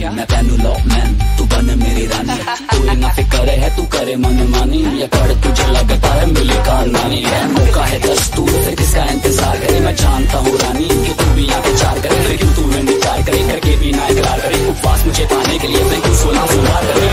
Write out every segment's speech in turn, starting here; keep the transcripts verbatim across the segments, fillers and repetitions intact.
मैं पहनू लॉकमैन तू बन मेरी रानी। तू ना फिक्र है तू करे मन मानी, या कर तुझे लगता है मिले खानदानी। मौका है दस्तूर फिर किसका इंतजार करे, मैं जानता हूँ रानी कि तू भी यहाँ पे चार करे। फिर क्यों तू में प्यार करे करके भी ना इकरार करे, उपवास मुझे पाने के लिए फिर क्यों सोना सुधार करे।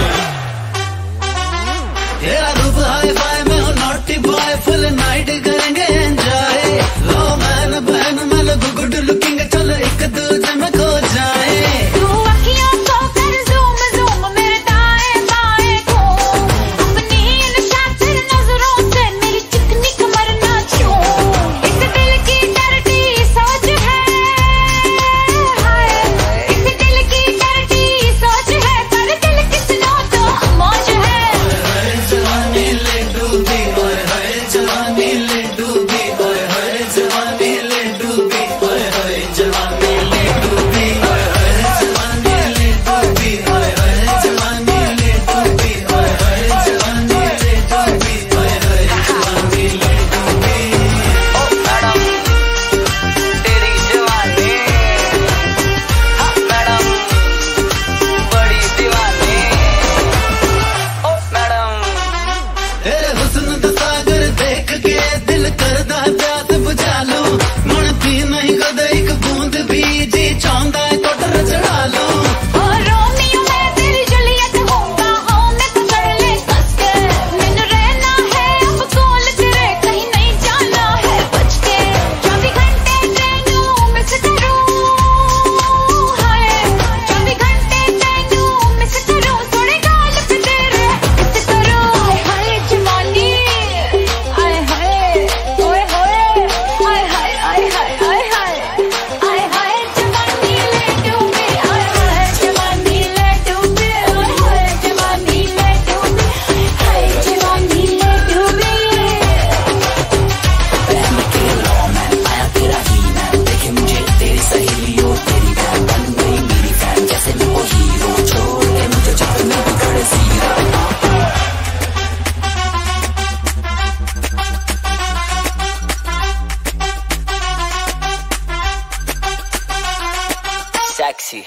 तेरा रूप हाई फाई में हो नॉटी बॉय, फुल नाइट करेंगे एंजॉय। लो मैन बहन मैं लगू गुड लुकिंग, चलो एक दूजे में खो जाए। तू अखियों को कर ज़ूम ज़ूम मेरे दाएं बाएं को, अपनी इन शातिर नजरों से मेरी चिकनी कमर ना छू। इस दिल की डरती सोच है, हाय इस दिल की डरती सोच है, पर दिल किसनो तो मौज है। जवानी ले डूबी ओए हाय, जवानी ले डूबी ओए हाय, जवानी ले डूबी ओए हाय, जवानी ले डूबी ओए हाय, जवानी ले डूबी ओए हाय, जवानी ले डूबी ओए हाय, जवानी ले डूबी ओए हाय, जवानी ले डूबी। ओ मैडम तेरी जवानी, हाँ मैडम बड़ी दीवानी। ओ मैडम तेरे हुस्न दा सागर देख के दिल करदा प्यास बुझा लो। मुड़ती नहीं कद एक बूंद भी, जी चाहता है कोटर चढ़ा लो। ओ रोमियो मैं तेरी जूलियट होऊंगा, हाँ मैं तो चढ़ ले कस के। मैंने रहना है अब कोल तेरे, कहीं नहीं जाना है बच के। चौबीस घंटे तेनू मिस करूं, हाय चौबीस घंटे तेनू मिस करूं, थोड़े गाल पे तेरे किस करूं। हाय हाय जवानी, हाय हाय ओए होए, हाय हाय हाय हाय हाय हाय हाय हाय जवानी ले डूबी, हाय हाय जवानी ले डूबी, हाय हाय जवानी ले डूबी, हाय जवानी ले डूबी। पहन के लॉकमैन आया तेरा ही मैन, देखे मुझे तेरी सहेली और तेरी बहन, बन गई मेरी फैन जैसे मैं वो हीरो। छोड़ के मुझे जब मैं भी खड़े जीरो। Sexy.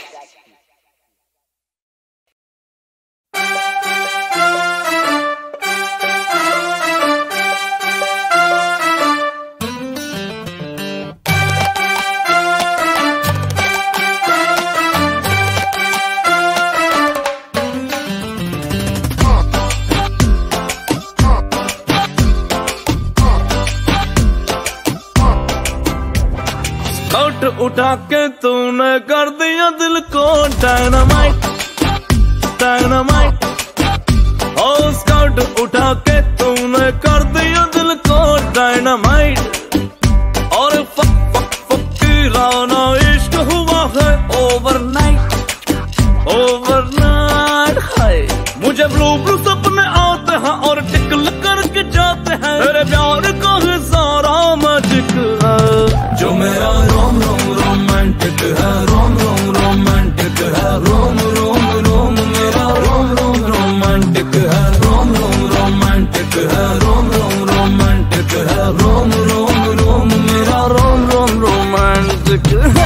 स्काउट उठा के तूने कर दिया दिल को डायनामाइट, डायनामाइट। ओ स्काउट उठा के तूने कर दिया दिल को डायनामाइट। और फक फक फक की राना इश्क हुआ है ओवरनाइट, ओवरनाइट। हाय मुझे ब्लू ब्लू सपने आते हैं और टिकल करके जाते हैं, तेरे प्यार का है सारा मैजिक है। जो मेरा रोम रोम रोमांटिक है, रोम रोम रोमांटिक है, रोम रोम रोम मेरा रोम रोम रोमांटिक है, रोम रोम रोमांटिक है, रोम रोम रोमांटिक है, रोम रोम रोम मेरा रोम रोम रोमांटिक है।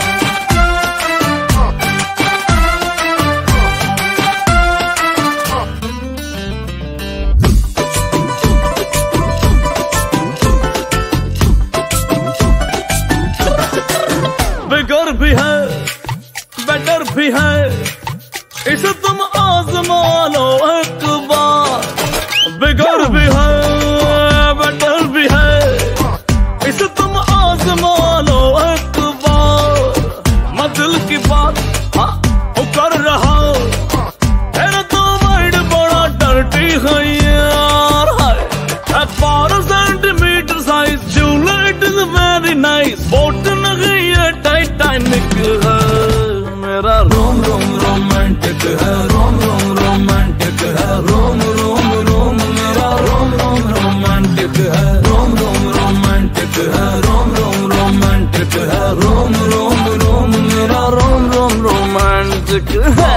बिगर भी है बेटर भी है, इसे तुम आजमा लो एक बार। बिगर भी है बेटर भी है, इसे तुम आजमा लो एक बार। मैं दिल की बात हाँ कर रहा हूँ, तेरा तो माइंड बड़ा डर्टी है यार। हाय बारह सेंटीमीटर साइज झूला, it is very nice. Boat नहीं है टाइटैनिक है, मेरा रोम रोम रोमांटिक है, रोम रोम रोमांटिक है, रोम रोम रोम मेरा रोम रोम रोमांटिक है, रोम रोम रोमांटिक है, रोम रोम रोमांटिक है, रोम रोम रोम मेरा रोम रोम रोमांटिक है।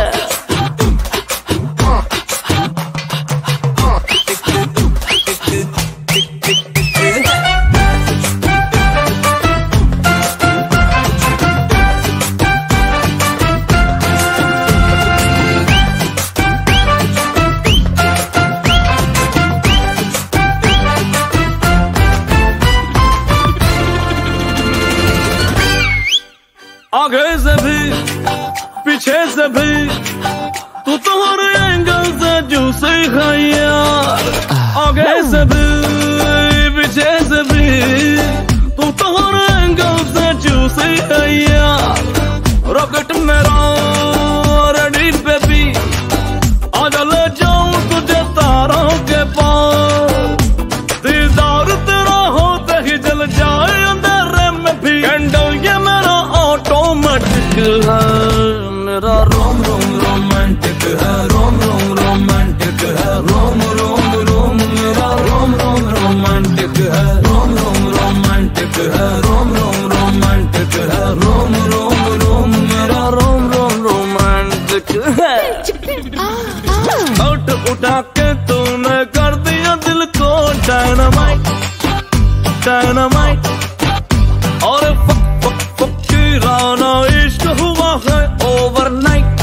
से भी तू तो हर एंगल से जूसी है यार, आगे से भी पीछे से भी तू तो हर एंगल से जूसी है यार। रॉकेट मेरा रेडी बेबी, आजा ले जाऊं तुझे तारों के पार, दीदार तेरा होते ही जल जाए अंधेरे में भी। कैंडल ये मेरा ऑटोमेटिक है, मेरा रोम रोम रोमांटिक है, रोम रोम रोमांटिक है, रोम रोम रोम मेरा रोम रोम रोमांटिक है, रोम रोम रोमांटिक है, रोम रोम रोमांटिक है, रोम रोम रोम मेरा रोम रोम रोमांटिक है। उठ उठा के तूने कर दिया दिल को डायनामाइट डायनामाइट, और फक फक फकीराना इश्क हुआ है ओवरनाइट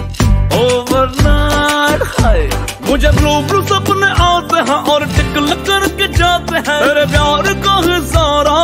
ओवरनाइट है। मुझे ब्लू ब्लू सपने आते हैं और टिकल करके जाते हैं, मेरे प्यार का है सारा